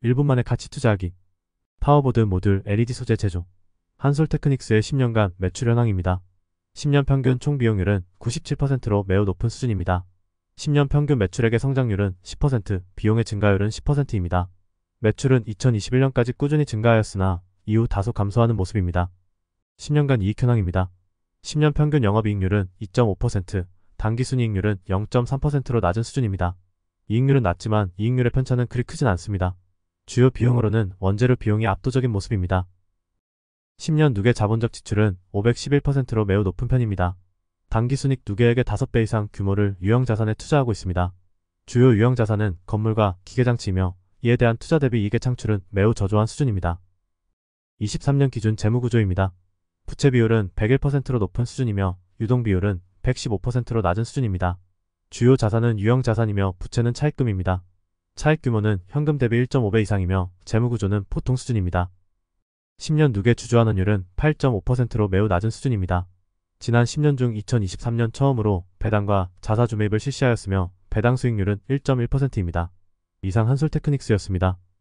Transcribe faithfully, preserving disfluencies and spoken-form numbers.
일 분 만에 가치 투자하기. 파워보드 모듈 엘이디 소재 제조. 한솔테크닉스의 십 년간 매출 현황입니다. 십 년 평균 총 비용률은 구십칠 퍼센트로 매우 높은 수준입니다. 십 년 평균 매출액의 성장률은 십 퍼센트, 비용의 증가율은 십 퍼센트입니다. 매출은 이천이십일 년까지 꾸준히 증가하였으나 이후 다소 감소하는 모습입니다. 십 년간 이익 현황입니다. 십 년 평균 영업이익률은 이 점 오 퍼센트, 당기순이익률은 영 점 삼 퍼센트로 낮은 수준입니다. 이익률은 낮지만 이익률의 편차는 그리 크진 않습니다. 주요 비용으로는 원재료 비용이 압도적인 모습입니다. 십 년 누계 자본적 지출은 오백십일 퍼센트로 매우 높은 편입니다. 당기순이익 누계액의 다섯 배 이상 규모를 유형자산에 투자하고 있습니다. 주요 유형자산은 건물과 기계장치이며 이에 대한 투자 대비 이익의 창출은 매우 저조한 수준입니다. 이십삼 년 기준 재무구조입니다. 부채 비율은 백일 퍼센트로 높은 수준이며 유동 비율은 백십오 퍼센트로 낮은 수준입니다. 주요 자산은 유형자산이며 부채는 차입금입니다. 차입 규모는 현금 대비 일 점 오 배 이상이며 재무구조는 보통 수준입니다. 십 년 누계 주주환원율은 팔 점 오 퍼센트로 매우 낮은 수준입니다. 지난 십 년 중 이천이십삼 년 처음으로 배당과 자사주 매입을 실시하였으며 배당 수익률은 일 점 일 퍼센트입니다. 이상 한솔테크닉스였습니다.